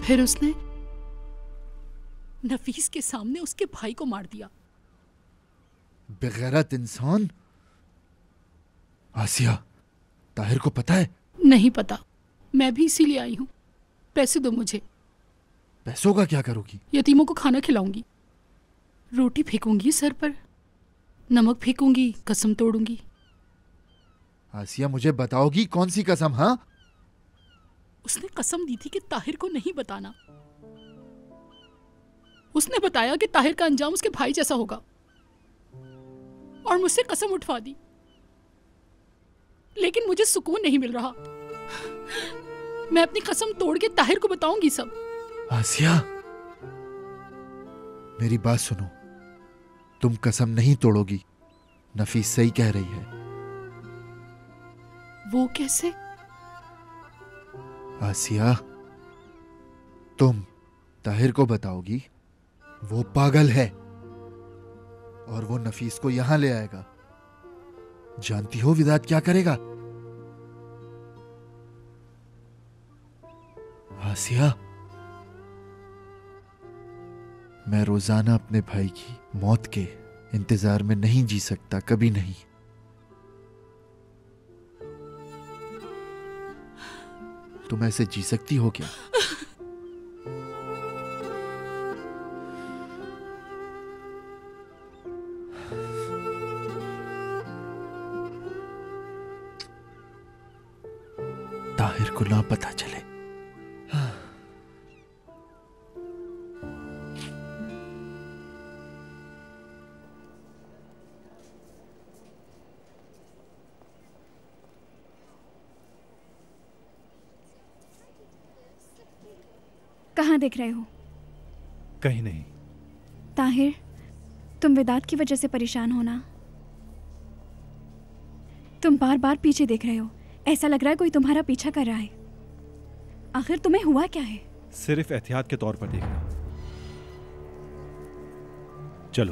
फिर उसने नफीस के सामने उसके भाई को मार दिया। बेगैरत इंसान। आसिया, ताहिर को पता है? नहीं पता, मैं भी इसीलिए आई हूँ। पैसे दो मुझे। पैसों का क्या करोगी? यतीमों को खाना खिलाऊंगी, रोटी फेंकूंगी सर पर, नमक फेंकूंगी, कसम तोड़ूंगी। आसिया, मुझे बताओगी कौन सी कसम? हाँ, उसने कसम दी थी कि ताहिर को नहीं बताना। उसने बताया कि ताहिर का अंजाम उसके भाई जैसा होगा, और मुझसे कसम उठवा दी। लेकिन मुझे सुकून नहीं मिल रहा। मैं अपनी कसम तोड़ के ताहिर को बताऊंगी सब। आसिया, मेरी बात सुनो। तुम कसम नहीं तोड़ोगी। नफीस सही कह रही है। वो कैसे? आसिया, तुम ताहिर को बताओगी, वो पागल है और वो नफीस को यहां ले आएगा। जानती हो विदात क्या करेगा? आसिया, मैं रोजाना अपने भाई की मौत के इंतजार में नहीं जी सकता, कभी नहीं। तुम ऐसे जी सकती हो क्या? ताहिर को ना पता चले। कहाँ देख रहे हो? कहीं नहीं। ताहिर, तुम विदात की वजह से परेशान हो ना? तुम बार बार पीछे देख रहे हो। ऐसा लग रहा है कोई तुम्हारा पीछा कर रहा है। आखिर तुम्हें हुआ क्या है? सिर्फ एहतियात के तौर पर देख रहा हूं। चलो।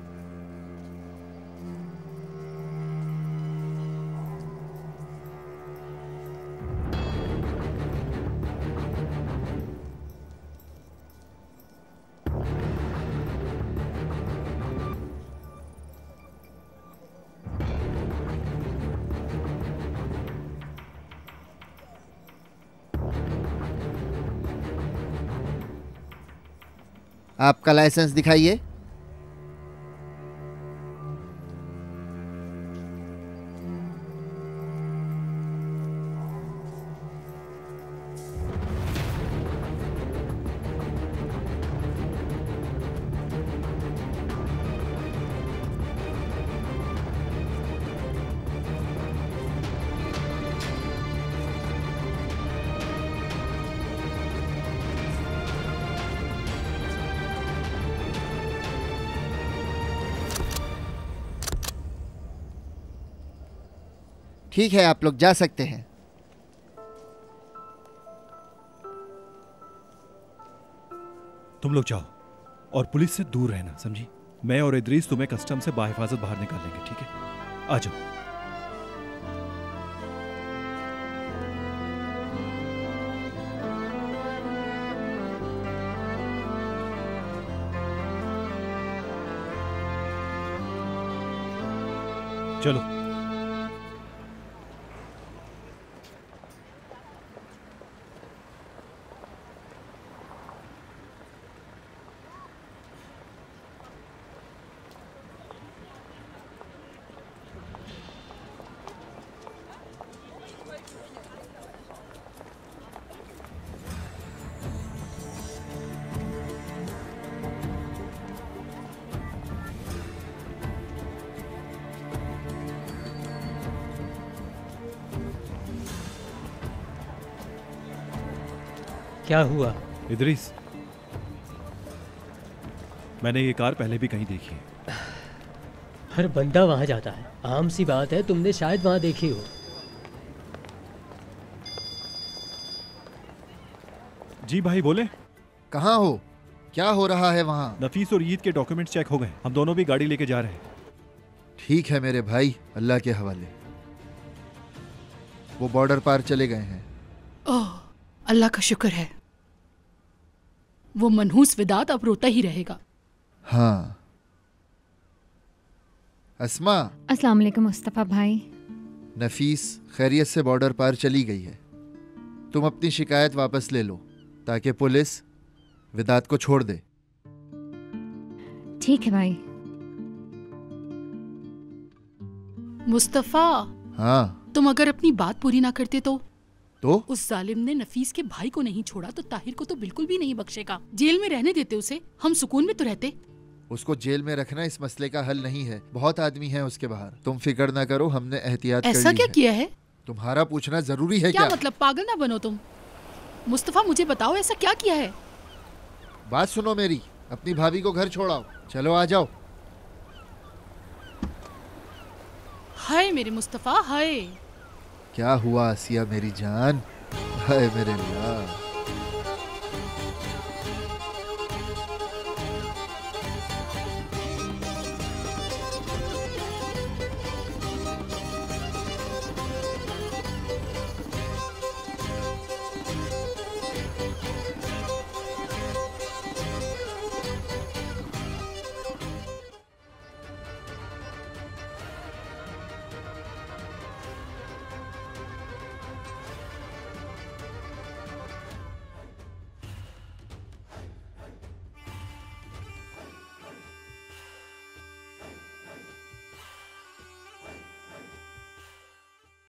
आपका लाइसेंस दिखाइए। ठीक है, आप लोग जा सकते हैं। तुम लोग जाओ और पुलिस से दूर रहना, समझी? मैं और इदरीस तुम्हें कस्टम से बाहिफाजत बाहर निकालेंगे, ठीक है? आ जाओ। चलो। क्या हुआ? इदरीस, मैंने ये कार पहले भी कहीं देखी है। हर बंदा वहां जाता है, आम सी बात है। तुमने शायद वहां देखी हो। जी भाई बोले। कहाँ हो? क्या हो रहा है वहाँ? नफीस और ईद के डॉक्यूमेंट्स चेक हो गए। हम दोनों भी गाड़ी लेके जा रहे हैं। ठीक है मेरे भाई, अल्लाह के हवाले। वो बॉर्डर पार चले गए हैं। ओह, अल्लाह का शुक्र है। वो मनहूस विदात अब रोता ही रहेगा। हाँ। अस्मा, अस्सलाम वालेकुम मुस्तफ़ा भाई। नफीस खैरियत से बॉर्डर पार चली गई है। तुम अपनी शिकायत वापस ले लो ताकि पुलिस विदात को छोड़ दे। ठीक है भाई। मुस्तफा, हाँ। तुम अगर अपनी बात पूरी ना करते तो उस जालिम ने नफीस के भाई को नहीं छोड़ा तो ताहिर को तो बिल्कुल भी नहीं बख्शेगा। जेल में रहने देते उसे, हम सुकून में तो रहते। उसको जेल में रखना इस मसले का हल नहीं है। बहुत आदमी हैं उसके बाहर। तुम फिक्र ना करो, हमने एहतियात कर ली है। ऐसा क्या किया है? तुम्हारा पूछना जरूरी है क्या मतलब? पागल ना बनो तुम। मुस्तफा मुझे बताओ ऐसा क्या किया है? बात सुनो मेरी, अपनी भाभी को घर छोड़ाओ। चलो आ जाओ। हाय मेरे मुस्तफा, हाय। क्या हुआ आसिया मेरी जान? हाय मेरे अल्लाह।